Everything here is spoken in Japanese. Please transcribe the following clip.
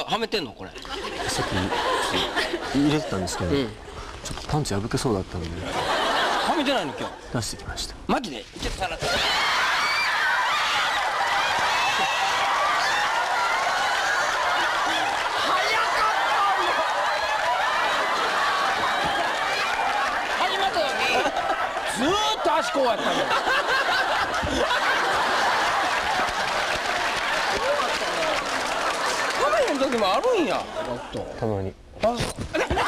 はめてんのこれ。 さっき入れてたんですけど、ちょっとパンツ破けそうだったんではめてないの今日。 出してきました。 マジでちょっと触らせて。始まった時ずーっと足こうやったの。はめへん時もあるんや。 たまに。 あ